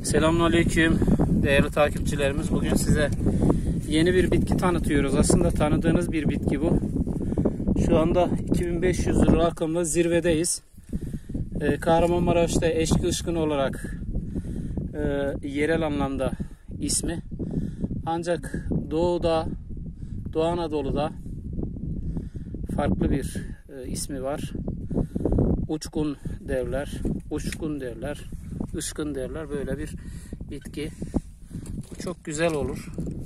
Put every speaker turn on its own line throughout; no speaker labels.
Selamünaleyküm değerli takipçilerimiz. Bugün size yeni bir bitki tanıtıyoruz. Aslında tanıdığınız bir bitki bu. Şu anda 2500 rakamla zirvedeyiz. Kahramanmaraş'ta eşki ışkın olarak yerel anlamda ismi. Ancak doğuda, Doğu Anadolu'da farklı bir ismi var. Uçkun derler, uçkun derler, ışkın derler. Böyle bir bitki. Çok güzel olur.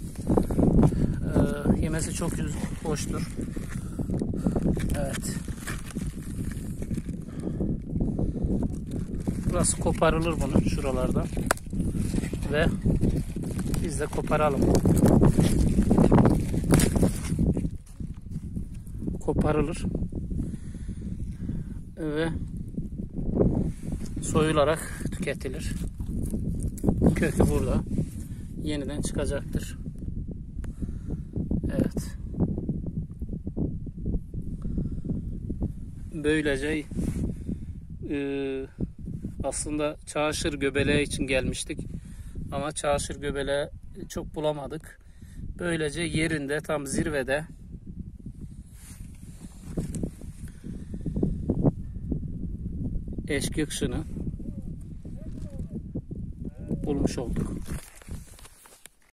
Yemesi çok hoştur. Evet. Burası koparılır bunun şuralarda. Ve biz de koparalım. Koparılır. Ve soyularak tüketilir. Kökü burada. Yeniden çıkacaktır. Evet. Böylece aslında çamaşır göbeleği için gelmiştik. Ama çamaşır göbeleği çok bulamadık. Böylece yerinde tam zirvede eşki ışını bulmuş olduk.